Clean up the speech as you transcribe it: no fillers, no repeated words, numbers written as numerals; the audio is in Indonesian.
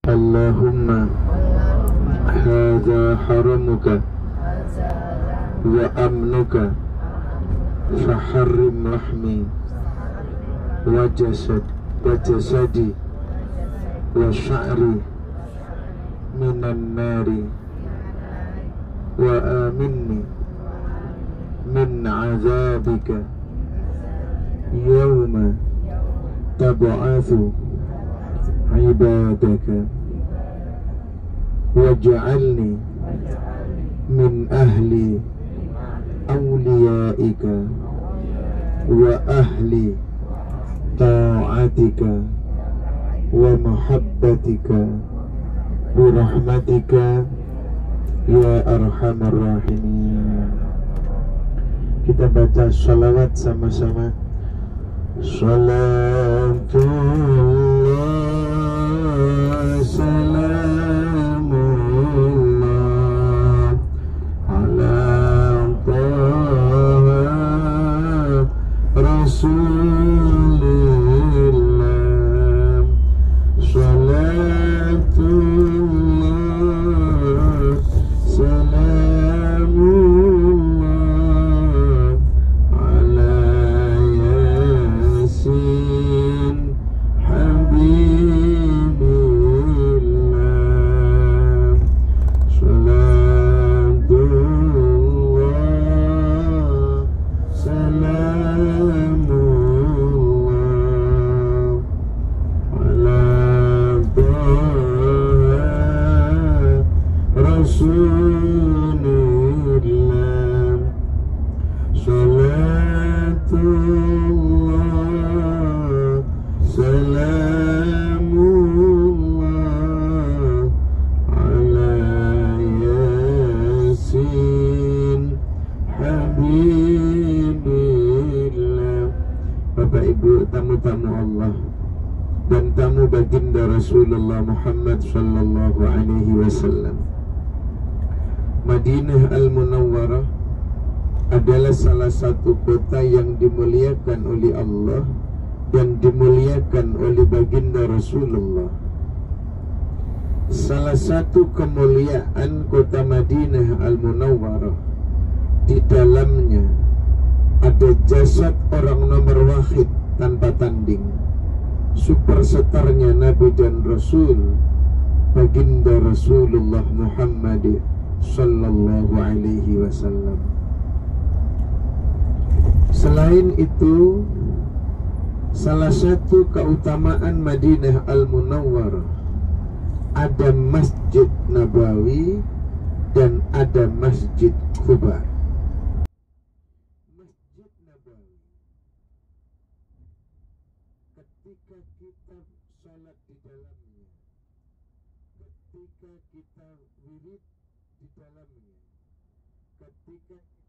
Allahumma hadza haramuka wa amnuka faharrim lahmi wa jasadi wa sya'ri minan nari wa aminni min azabika yawma tab'atsu ibadaka waj'alni min ahli awliyaika wa ahli ta'atika wa mahabbatika birahmatika ya arhamar rahimin. Kita baca sholawat sama-sama. Salatullah salamullah ala taha rasulillah. Salatullah salamullah ala yasin habibillah. Salatullah salamullah ala taha rasulillah. Salatullah salamullah ala yasin habibillah. Bapak Ibu, tamu-tamu Allah dan tamu baginda Rasulullah Muhammad sallallahu alaihi wasallam, Madinah Al-Munawwarah adalah salah satu kota yang dimuliakan oleh Allah dan dimuliakan oleh baginda Rasulullah. Salah satu kemuliaan kota Madinah Al-Munawwarah, di dalamnya ada jasad orang nomor wahid tanpa tanding, superstarnya Nabi dan Rasul, baginda Rasulullah Muhammad sallallahu alaihi wasallam. Selain itu, salah satu keutamaan Madinah Al-Munawwarah, ada Masjid Nabawi dan ada Masjid Quba. Masjid Nabawi, ketika kita salat di dalamnya, ketika kita wirid di dalamnya, ketika